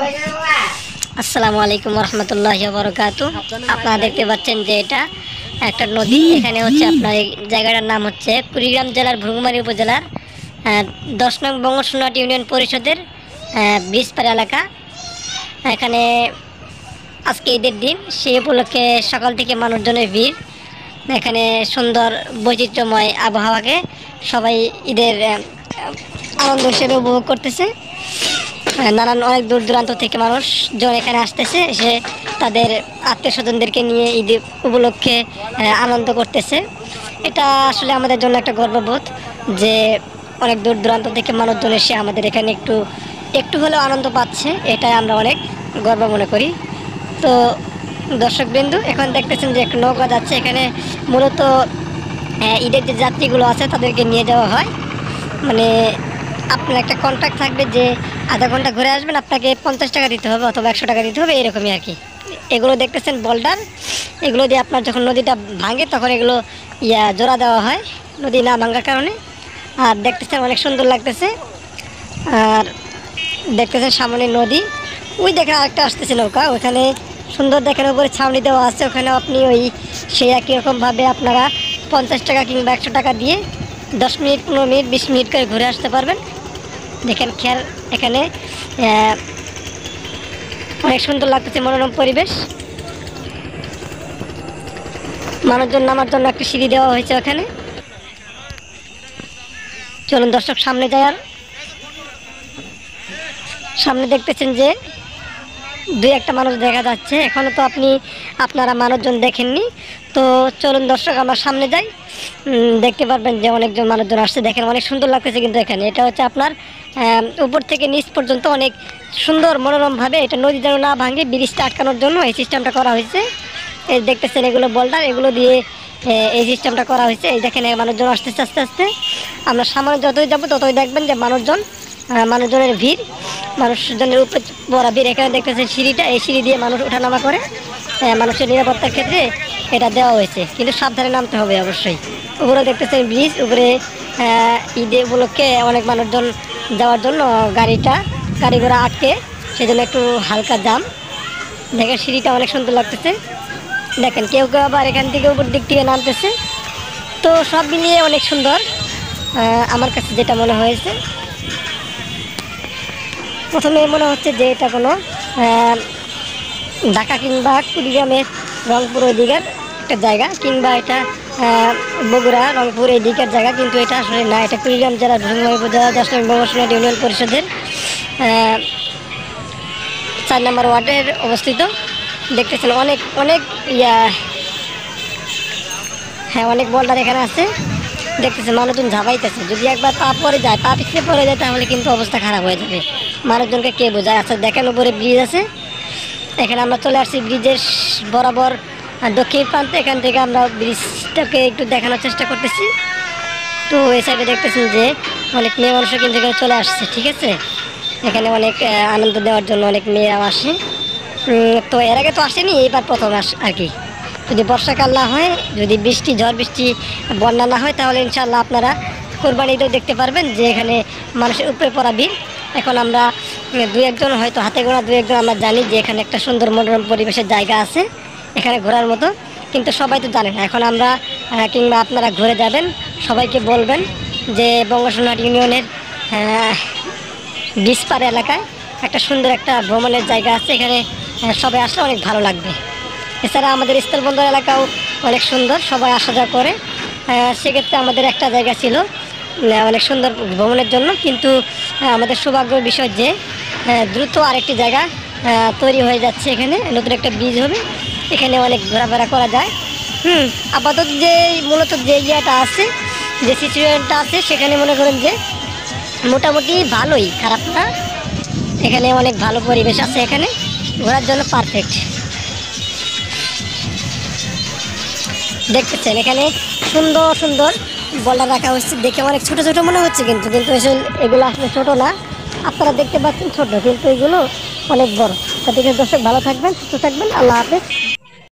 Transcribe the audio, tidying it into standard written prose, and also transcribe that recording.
আসসালামু আলাইকুম রহমতুল্লাহি ওয়া বারাকাতুহু। আপনারা দেখতে পাচ্ছেন যে এটা একটা নদী। এখানে হচ্ছে আপনার এই জায়গাটার নাম হচ্ছে কুড়িগ্রাম জেলার ভ্রুঙ্গামারী উপজেলার 10 নং বঙ্গসুনাট ইউনিয়ন পরিষদের ব্রিজপাড়া এলাকা। এখানে আজকে ঈদের দিন, সেই উপলক্ষে সকাল থেকে মানুষজনের ভিড়। এখানে সুন্দর বৈচিত্র্যময় আবহাওয়াকে সবাই ঈদের আনন্দ হিসেবে উপভোগ করতেছে। নানান অনেক দূর দূরান্ত থেকে মানুষজন এখানে আসতেছে, এসে তাদের আত্মীয় স্বজনদেরকে নিয়ে ঈদ উপলক্ষে আনন্দ করতেছে। এটা আসলে আমাদের জন্য একটা গর্ববোধ যে অনেক দূর দূরান্ত থেকে মানুষজন এসে আমাদের এখানে একটু হলেও আনন্দ পাচ্ছে। এটাই আমরা অনেক গর্ব মনে করি। তো দর্শকবৃন্দু, এখন দেখতেছেন যে একটা নৌকা যাচ্ছে। এখানে মূলত ঈদের যে যাত্রীগুলো আছে তাদেরকে নিয়ে যাওয়া হয়। মানে আপনার একটা কন্ট্রাক্ট থাকবে যে আধা ঘন্টা ঘুরে আসবেন, আপনাকে 50 টাকা দিতে হবে অথবা 100 টাকা দিতে হবে, এরকমই আর কি। এগুলো দেখতেছেন বোল্ডার, এগুলো দিয়ে আপনার যখন নদীটা ভাঙে তখন এগুলো জোড়া দেওয়া হয় নদী না ভাঙার কারণে। আর দেখতেছেন অনেক সুন্দর লাগতেছে। আর দেখতেছেন সামনে নদী, ওই দেখেন আরেকটা আসতেছে নৌকা, ওখানে সুন্দর দেখেন উপরে ছাউনি দেওয়া আছে। ওখানে আপনি সেই একই রকমভাবে আপনারা 50 টাকা কিংবা 100 টাকা দিয়ে 10 মিনিট 15 মিনিট 20 মিনিট করে ঘুরে আসতে পারবেন। দেখেন খেয়াল, এখানে অনেক সুন্দর লাগতেছে, মনোরম পরিবেশ। মানুষজন নামার জন্য একটা সিঁড়ি দেওয়া হয়েছে ওখানে। চলুন দর্শক সামনে যাই। আর সামনে দেখতেছেন যে দুই একটা মানুষ দেখা যাচ্ছে। এখনও তো আপনারা মানুষজন দেখেননি। তো চলুন দর্শক আমরা সামনে যাই, দেখতে পারবেন যে অনেকজন মানুষজন আসছে। দেখেন অনেক সুন্দর লাগতেছে কিন্তু এখানে। এটা হচ্ছে আপনার উপর থেকে নিচ পর্যন্ত অনেক সুন্দর মনোরমভাবে, এটা নদী যেন না ভাঙে ব্রিজটা আটকানোর জন্য এই সিস্টেমটা করা হয়েছে। এই দেখতেছেন এগুলো বোল্ডার, এগুলো দিয়ে এই সিস্টেমটা করা হয়েছে। এই দেখেন মানুষজন আসতেছে আস্তে আস্তে। আমরা সামনে যতই যাবো ততই দেখবেন যে মানুষজনের ভিড়, মানুষজনের উপরে বড় ভিড়। এখানে দেখতেছেন সিঁড়িটা, এই সিঁড়ি দিয়ে মানুষ ওঠানামা করে। মানুষের নিরাপত্তার ক্ষেত্রে এটা দেওয়া হয়েছে, কিন্তু সাবধানে নামতে হবে অবশ্যই। উপরে দেখতেছেন ব্রিজ, উপরে ঈদে উপলক্ষে অনেক মানুষজন যাওয়ার জন্য গাড়ি ঘোড়া আটকে, সেজন্য একটু হালকা জাম। দেখেন সিঁড়িটা অনেক সুন্দর লাগতেছে। দেখেন কেউ আবার এখান থেকে উপর দিক থেকে নামতেছে। তো সব মিলিয়ে অনেক সুন্দর আমার কাছে যেটা মনে হয়েছে। প্রথমে মনে হচ্ছে যে এটা কোনো ঢাকা কিংবা কুড়িগ্রামের রংপুর ওই দিকের একটা জায়গা, কিংবা এটা বগুড়া রংপুর এই দিকের জায়গা, কিন্তু এটা আসলে না। এটা কুড়িগ্রাম জেলার ভ্রুঙ্গামারী উপজেলা 10 নং বঙ্গসুনাট ইউনিয়ন পরিষদের 4 নম্বর ওয়ার্ডের অবস্থিত। দেখতেছেন অনেক অনেক অনেক বোল্ডার এখানে আছে। দেখতেছেন মানুষজন ঝাঁপাইতেছে, যদি একবার পা পিছিয়ে পড়ে যায় তাহলে কিন্তু অবস্থা খারাপ হয়ে যাবে। মানুষজনকে কে বোঝায়? আচ্ছা দেখেন উপরে ব্রিজ আছে। এখানে আমরা চলে আসছি ব্রিজের বরাবর দক্ষিণ প্রান্তে। এখান থেকে আমরা ব্রিজটাকে একটু দেখানোর চেষ্টা করতেছি। তো এই সাইডে দেখতেছেন যে অনেক মেয়ে মানুষও কিন্তু এখানে চলে আসছে। ঠিক আছে, এখানে অনেক আনন্দ দেওয়ার জন্য অনেক মেয়েরাও আসে। তো এর আগে তো আসেনি, এইবার প্রথম আর কি। যদি বর্ষাকাল না হয়, যদি ঝড় বৃষ্টি বন্যা না হয়, তাহলে ইনশাআল্লাহ আপনারা কোরবানি ঈদেও দেখতে পারবেন যে এখানে মানুষের উপরে পড়া ভিড়। এখন আমরা দু একজন হয়তো হাতে গোনা আমরা জানি যে এখানে একটা সুন্দর মনোরম পরিবেশের জায়গা আছে এখানে ঘোরার মতো, কিন্তু সবাই তো জানে না। এখন আমরা কিংবা আপনারা ঘুরে যাবেন, সবাইকে বলবেন যে বঙ্গসুনাট ইউনিয়নের ব্রিজপাড়া এলাকায় একটা সুন্দর একটা ভ্রমণের জায়গা আছে। এখানে সবাই আসলে অনেক ভালো লাগবে। এছাড়া আমাদের স্থলবন্দর এলাকাও অনেক সুন্দর, সবাই আসা যাওয়া করে। সেক্ষেত্রে আমাদের একটা জায়গা ছিল অনেক সুন্দর ভ্রমণের জন্য, কিন্তু আমাদের সৌভাগ্যের বিষয় যে দ্রুত আরেকটি জায়গা তৈরি হয়ে যাচ্ছে। এখানে নতুন একটা ব্রিজ হবে, এখানে অনেক ঘোরাফেরা করা যায়। আপাতত যে মূলত যে ইয়েটা আছে, যে সিচুয়েশনটা আছে, সেখানে মনে করেন যে মোটামুটি ভালোই, খারাপ না। এখানে অনেক ভালো পরিবেশ আছে, এখানে ঘোরার জন্য পারফেক্ট। দেখতেছেন এখানে সুন্দর সুন্দর বোল্ডার রাখা হচ্ছে। দেখে অনেক ছোট ছোট মনে হচ্ছে, কিন্তু এগুলো আসলে ছোট না। আপনারা দেখতে পাচ্ছেন ছোট, কিন্তু এগুলো অনেক বড়। তো ঠিক আছে দর্শক, ভালো থাকবেন, সুস্থ থাকবেন, আল্লাহ হাফেজ।